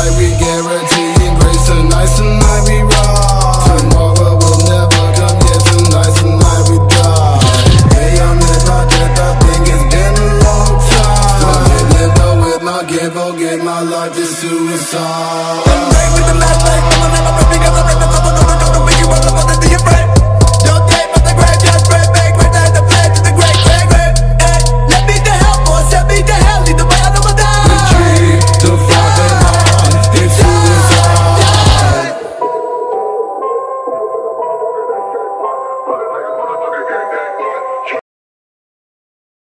like we guaranteeing grace. Tonight we ride. Tomorrow will never come, yeah, tonight we die. Hey, I'm in my death, I think it's been a long time. I'm getting low with my game, forget my life is suicide. With the last life, I'm never because I'm in the double, don't make you run up on the